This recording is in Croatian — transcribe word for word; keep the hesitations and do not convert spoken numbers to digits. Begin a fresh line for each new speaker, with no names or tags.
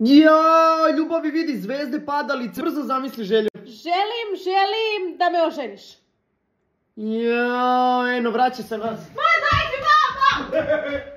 Ja, ljubavi vidi zvezde, padalice, brzo zamisli želju.
Želim, želim da me oženiš.
Ja, eno, vraća se nas.
Ma daj mi, mama!